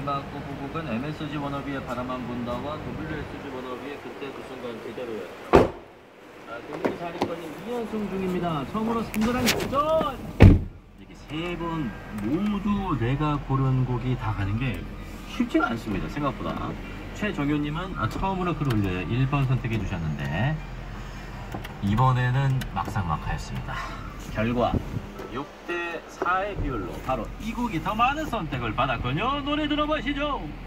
마지막 후보곡은 MSG 워너비의 바라만 본다와 WSG 워너비의 그때 그 순간 그대로예요. 자, 동부 4위권이 2연승 중입니다. 처음으로 3등 도전! 이렇게 3번 모두 내가 고른 곡이 다 가는 게 쉽지가 않습니다. 생각보다. 최정효님은 처음으로 글 올려요. 1번 선택해 주셨는데 이번에는 막상막하였습니다. 결과 6대 4의 비율로 바로 이 곡이 더 많은 선택을 받았군요. 노래 들어보시죠.